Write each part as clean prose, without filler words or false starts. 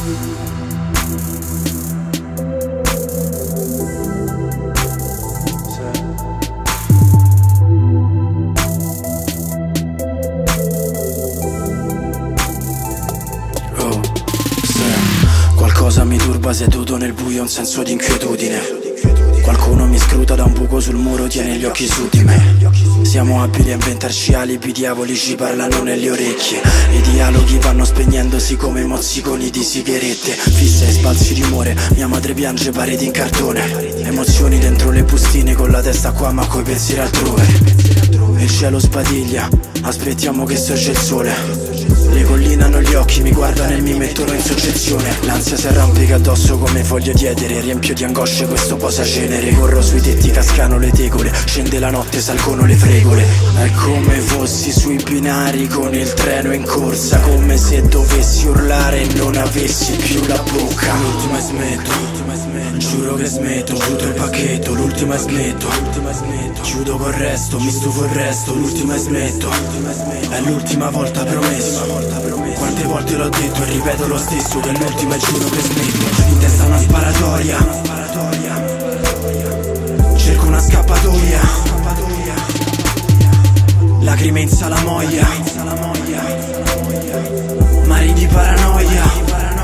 Qualcosa mi turba seduto nel buio, un senso di inquietudine. Qualcuno mi scruta da un buco sul muro, tiene gli occhi su di me. Siamo abili a inventarci alibi, diavoli ci parlano nelle orecchie. I dialoghi vanno spegnendosi come mozziconi di sigarette. Fisse e spalzi di rumore, mia madre piange pareti in cartone. Emozioni dentro le bustine, con la testa qua ma coi pensieri altrove. Il cielo spadiglia, aspettiamo che sorge il sole. Le colline hanno gli occhi, mi guardano e mi mettono in soggezione. L'ansia si arrampica addosso come foglie di edere. Riempio di angosce questo posacenere. Corro sui tetti, cascano le tegole. Scende la notte, salgono le fregole. È come fossi sui binari con il treno in corsa. Come se dovessi urlare e non avessi più la bocca. L'ultima smetto, giuro che smetto. Chiudo il pacchetto, l'ultima smetto. Chiudo col resto, mi stufo il resto. L'ultima smetto, è l'ultima volta promesso. Quante volte l'ho detto e ripeto lo stesso, che è l'ultima e giuro che smetto. In testa una sparatoria, cerco una scappatoia. Lacrime in salamoia, mari di paranoia.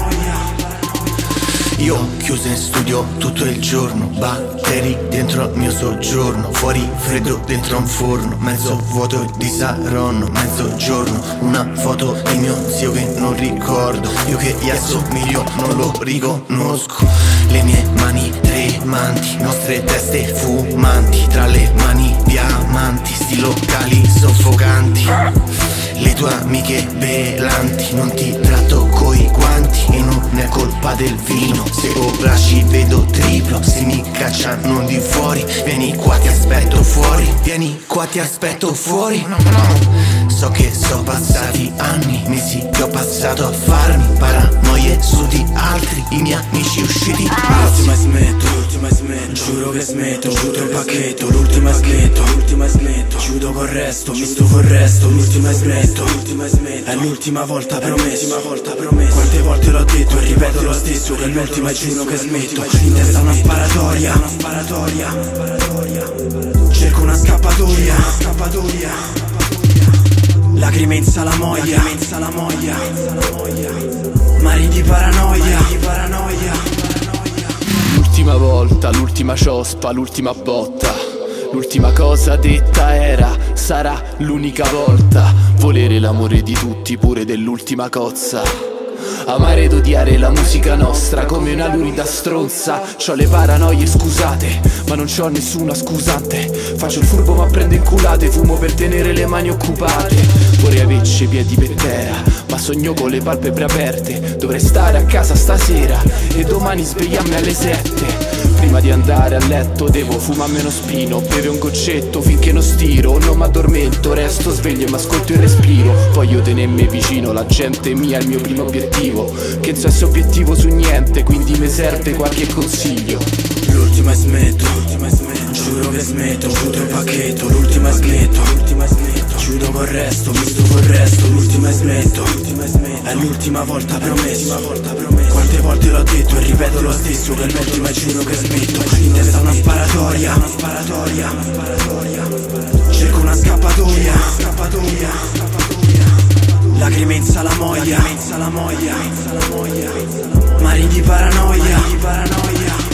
Io chiuso in studio tutto il giorno, batteri dentro il mio soggiorno, fuori freddo dentro un forno, mezzo vuoto di Saronno, mezzogiorno, una foto di mio zio che non ricordo, io che gli assomiglio non lo riconosco, le mie mani tremanti, nostre teste fumanti, tra le mani diamanti, sti locali soffocanti, le tue amiche belanti, non ti tratto coi guanti e non è colpa del vino, se ora ci vedo triplo, se mi cacciano di fuori, vieni qua ti aspetto fuori, vieni qua ti aspetto fuori, so che sono passati anni, mesi che ho passato a farmi paranoie su di altri, i miei amici usciti L'ultima smetto, giuro che smetto. Chiudo il pacchetto, l'ultima smetto. Chiudo col resto, mi stufo il resto. L'ultima smetto, è l'ultima volta promesso. Quante volte l'ho detto e ripeto lo stesso, che è l'ultima e giuro che smetto. In testa una sparatoria, cerco una scappatoia. Lacrime in salamoia, mari di paranoia. L'ultima volta, l'ultima ciospa, l'ultima botta. L'ultima cosa detta sarà l'unica volta. Volere l'amore di tutti, pure dell'ultima cozza. Amare ed odiare la musica nostra come una lurida stronza. C'ho le paranoie scusate, ma non c'ho nessuna scusante. Faccio il furbo ma prendo inculate, fumo per tenere le mani occupate. Vorrei averci piedi per terra, ma sogno con le palpebre aperte. Dovrei stare a casa stasera e domani svegliarmi alle 7. Prima di andare a letto devo fumarmi uno spino, bere un goccetto finché non stiro, non m'addormento, resto sveglio e m'ascolto il respiro. Voglio tenermi vicino, la gente mia è il mio primo obiettivo, che non so se obiettivo su niente, quindi mi serve qualche consiglio. L'ultima smetto, giuro che smetto. Chiudo il pacchetto, l'ultima smetto. Chiudo col resto, mi stufo il resto. L'ultima smetto, è l'ultima volta promesso. Quante volte l'ho detto e ripeto lo stesso, che è l'ultima e giuro che smetto. In testa una sparatoria, cerco una scappatoia. Lacrime in salamoia, mari di paranoia.